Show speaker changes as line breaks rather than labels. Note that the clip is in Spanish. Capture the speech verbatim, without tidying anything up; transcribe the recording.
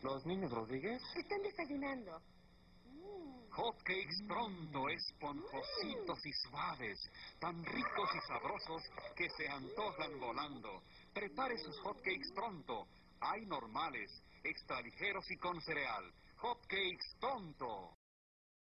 ¿Los niños Rodríguez?
Están desayunando.
Hot cakes pronto, esponjositos y suaves, tan ricos y sabrosos que se antojan volando. Prepare sus hot cakes pronto. Hay normales, extra ligeros y con cereal. Hot cakes pronto.